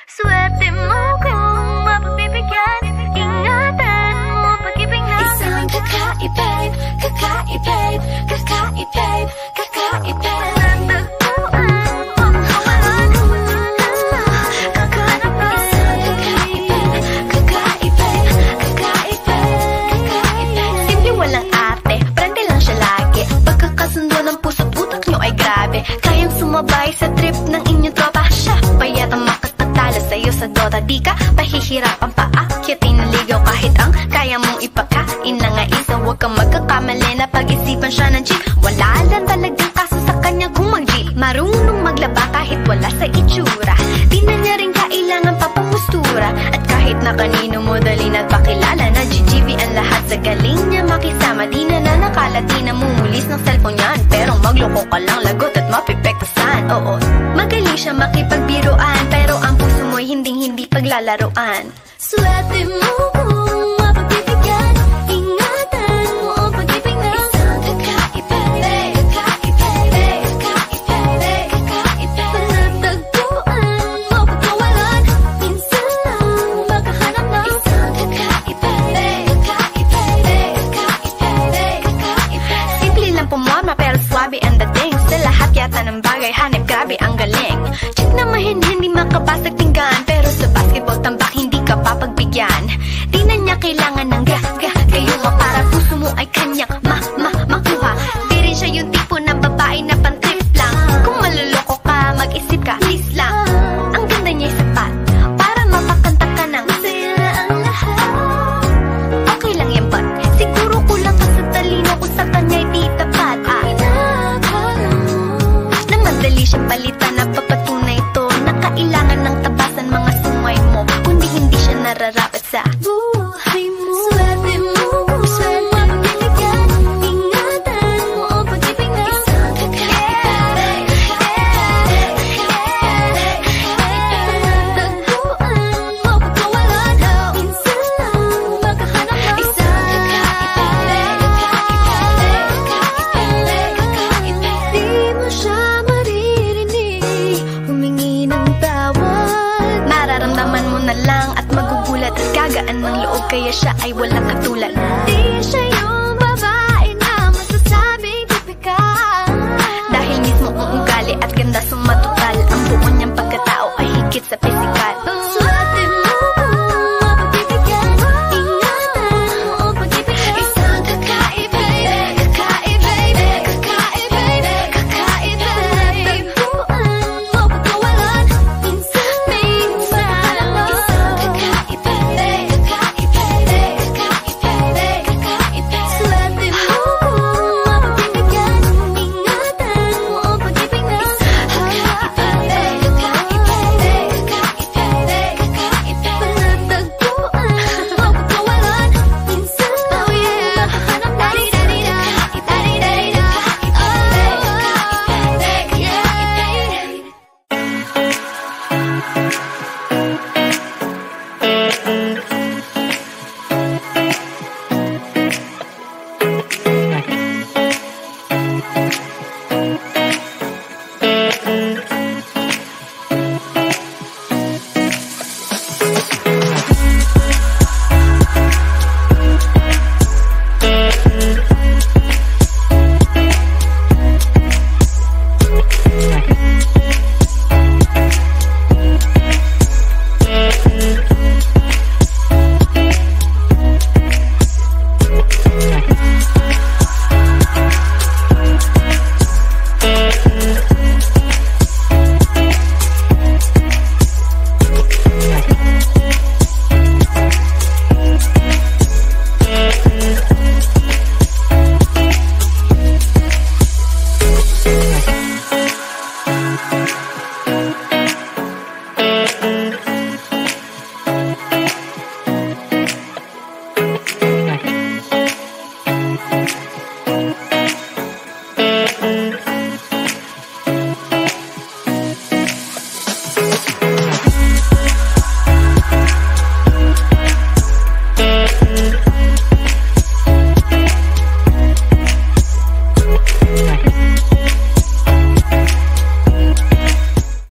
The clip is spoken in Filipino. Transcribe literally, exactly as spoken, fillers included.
Swerte mo kung mapagbibigyan. Ingatan mo pag-ibig na Isang Kakai-babe, Kakai-babe, Kakai-babe, Kakai-babe. Natagpuan, pakawalan, makahanap. Isang Kakai-babe, Kakai-babe, Kakai-babe, Kakai-babe. Simple walang arte, prente lang siya lagi. Pagkakasundo ng puso't utak nyo ay grabe. Kayang sumabay sa trip ng inyong tropa. Siya pa yatang makakatalo sa'yo sa Dota. Di ka pahihirapang, paakyatin, ligaw. Kahit ang kaya mong ipakain na nga isa. Huwag kang magkakamali na pag-isipan siya ng chick. Wala lang talagang kaso sa kanya kung mag-jeep. Marunong maglaba kahit wala sa itsura. Di na niya rin kailangan papamustura. At kahit na kanino mo dali nagpakilala na G G B ang lahat sa galing niya makisama. Di na na nakala, di na mumulis ng cellphone yan. Pero magloko ka lang, lagot at mapipektasan. Oo, magaling siya makipagbiruan. Pero ang puso mo'y hinding-hindi paglalaroan. Swerte mo kung mapagbibigyan. Ingatan mo ang pag-ibig na Isang Kakaibabe, Kakaibabe, Kakaibabe, Kakaibabe. Natagpuan mo pagkawalan. Minsan lang makahanap na Isang Kakaibabe, Kakaibabe, Kakaibabe, Kakaibabe. Simple lang pumorma pero swabe ang dating. Sa lahat yata ng bagay hanip, grabe ang galing. Check na mahin, hindi makabasag tinggan. Pero sa basketball tambak hindi ka papagbigyan. Di na niya kailangan ng ga, ga, gayuma. Para puso mo ay kanyang ma, ma, makuha. Di rin siya yung tipo ng babae na pantrip lang. Kung maluloko ka, mag-isip ka, please lang. Ang ganda niya'y sapat para mapakanta ka ng Masaya na ang lahat. okay lang yan ba't siguro kulang ka sa talino ko sa kanya'y di tapat. Ah, Pinakala mo na madali siyang palitan na papatunay ito na kailangan ng tabasan mga sungay mo. Kundi hindi siya nararapat sa buhay mo. Swerte mo kung mapagbibigyan. Ingatan mo ang pag-ibig na Isang Kakaibabe, Kakaibabe, Kakaibabe, Kakaibabe. Natagpuan mo pagkawalan. Minsan lang makahanap na Isang Kakaibabe, Kakaibabe, Kakaibabe, Kakaibabe. Di mo siya maririnig humingi ng tawad. mararamdaman mo na lang at magugulat at gagaan ng loob kaya siya ay walang katulad. Di siya